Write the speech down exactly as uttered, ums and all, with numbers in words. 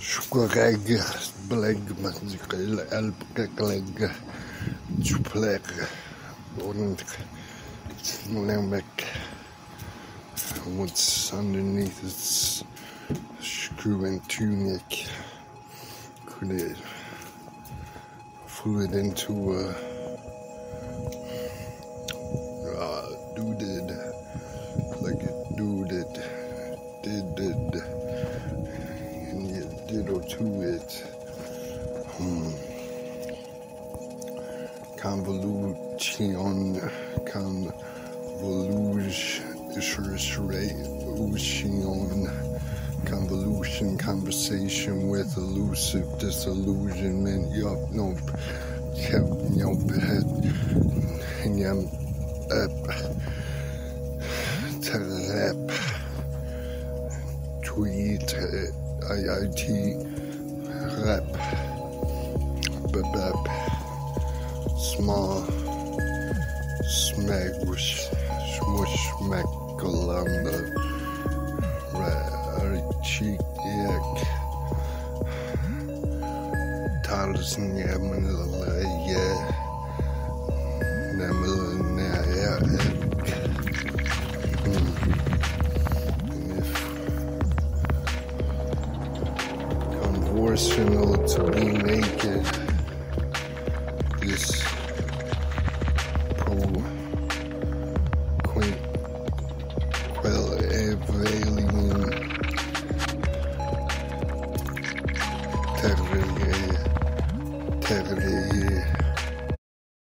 Spreaker, Pljdtulet four, und dynamic. What's underneath is screw and tunic. Could it flew it into a uh, duded like it duded did did and you ditto to it. Hmm. Convolution, convolution, convolution, conversation with elusive disillusionment. Yup, nope, yup, yum, up, telep, tweet, I I T, rap, babab. Small smack wish smush smack columba cheek yak Tarlison Yamanilla yeah Namilla yeah and if conversational to be naked.